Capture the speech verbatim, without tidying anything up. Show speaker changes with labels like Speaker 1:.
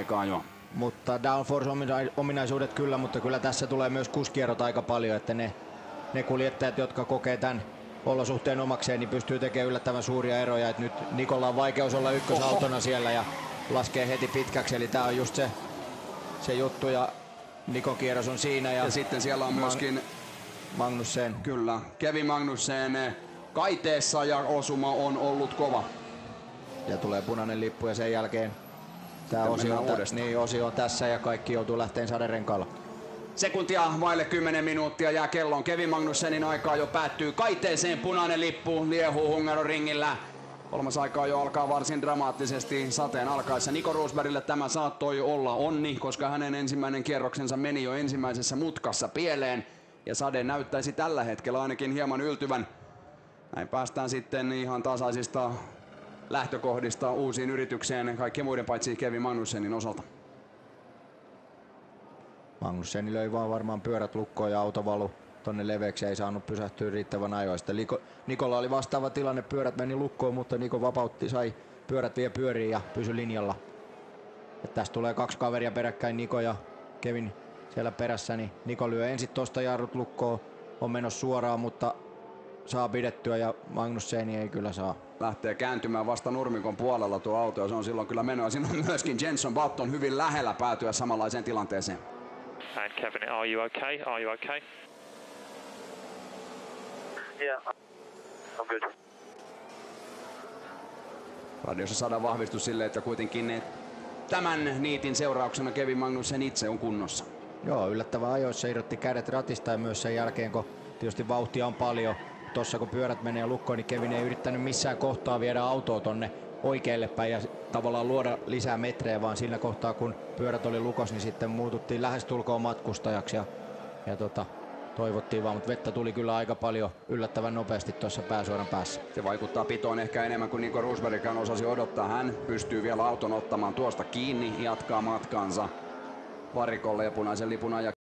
Speaker 1: aikaa jo.
Speaker 2: Mutta downforce-ominaisuudet kyllä, mutta kyllä tässä tulee myös kuskierrot aika paljon, että ne, ne kuljettajat, jotka kokee tämän olosuhteen omakseen, niin pystyy tekemään yllättävän suuria eroja. Et nyt Nikolla on vaikeus olla ykkösautona Oho. siellä ja laskee heti pitkäksi, eli tää on just se, se juttu ja Nikon kierros on siinä. Ja,
Speaker 1: ja sitten siellä on myöskin
Speaker 2: Magnussen.
Speaker 1: Kyllä, Kevin Magnussen kaiteessa ja osuma on ollut kova.
Speaker 2: Ja tulee punainen lippu ja sen jälkeen tämä osio on, tä- niin, osio on tässä ja kaikki joutuu lähteen saderenkaalla.
Speaker 1: Sekuntia vaille kymmenen minuuttia jää kellon. Kevin Magnussenin aikaa jo päättyy kaiteeseen. Punainen lippu liehuu Hungaroringillä. Kolmas aikaa jo alkaa varsin dramaattisesti sateen alkaessa. Nico Rosbergille tämä saattoi olla onni, koska hänen ensimmäinen kierroksensa meni jo ensimmäisessä mutkassa pieleen. Ja sade näyttäisi tällä hetkellä ainakin hieman yltyvän. Näin päästään sitten ihan tasaisista lähtökohdista uusiin yritykseen kaikkien muiden paitsi Kevin Magnussenin osalta.
Speaker 2: Magnussen löi vaan varmaan pyörät lukkoon ja auto valu tonne leveäksi, ei saanut pysähtyä riittävän ajoista. Niko, Nikolla oli vastaava tilanne, pyörät meni lukkoon, mutta Niko vapautti, sai pyörät vielä pyöriin ja pysyi linjalla. Et tästä tulee kaksi kaveria peräkkäin, Niko ja Kevin siellä perässä, niin Niko lyö ensin tosta jarrut lukkoon, on menossa suoraan, mutta saa pidettyä ja Magnusseni ei kyllä saa.
Speaker 1: Lähtee kääntymään vasta nurmikon puolella tuo auto ja se on silloin kyllä menoa. Siinä on myöskin Jenson Button hyvin lähellä päätyä samanlaiseen tilanteeseen.
Speaker 3: And Kevin, are you okay? Are you okay?
Speaker 4: Yeah, I'm good.
Speaker 1: Radiossa saadaan vahvistus sille, että kuitenkin tämän niitin seurauksena Kevin Magnussen itse on kunnossa.
Speaker 2: Joo, yllättävän ajoissa irrotti kädet ratista ja myös sen jälkeen, kun tietysti vauhtia on paljon. Tossa kun pyörät menee lukkoon, niin Kevin ei yrittänyt missään kohtaa viedä autoa tonne oikealle päin ja tavallaan luoda lisää metrejä, vaan sillä kohtaa kun pyörät oli lukos, niin sitten muututtiin lähestulkoon matkustajaksi ja, ja tota, toivottiin vaan, mutta vettä tuli kyllä aika paljon yllättävän nopeasti tuossa pääsuoran päässä.
Speaker 1: Se vaikuttaa pitoon ehkä enemmän kuin Nico Rosbergkään osasi odottaa. Hän pystyy vielä auton ottamaan tuosta kiinni, jatkaa matkaansa varikolle ja punaisen lipun ajaksi.